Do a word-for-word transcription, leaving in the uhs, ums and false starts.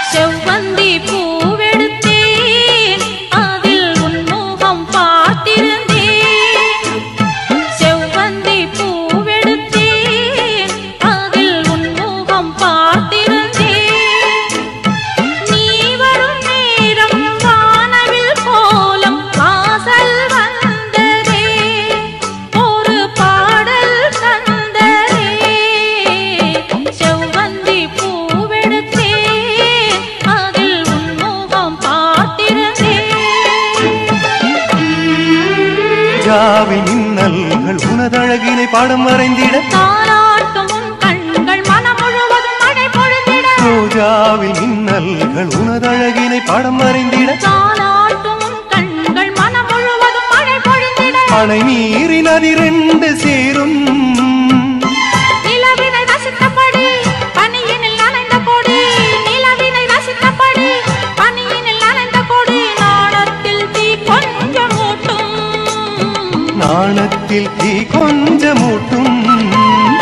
செவ்வந்தி பூவெடுத்தேன் அதில் உன்முகம் பார்த்திருந்தேன் செவ்வந்தி பூவெடுத்தேன் அதில் உன்முகம் பார்த்திருந்தேன் நீ வரும் நேரம் வானவில் கோலம் வாசல் வந்ததே ஒரு பாடல் தந்ததே செவ்வந்தி பூவெடுத்தேன் அதில் உன்முகம் பார்த்திருந்தேன் ஜாவில் மின்னல்கள் உனதழகினை பாடம் வரைந்திட தாலாட்டும் உன் கண்கள் மனம் முழுவதும் மழை பொழிந்திட ரோஜாவில் மின்னல்கள் உனதழகினை பாடம் வரைந்திட தாலாட்டும் உன் கண்கள் மனம் முழுவதும் மழை பொழிந்திட அணை நீரின் அதிரெண்டு சேரும் நிலவினை ரசித்தபடி பனியினில் நனைந்த கொடி நிலவினை ரசித்தபடி பனியினில் நனைந்த கொடி நாணத்தில் தீ கொஞ்சம் ஊட்டும் நாணத்தில் தீ கொஞ்சமூட்டும்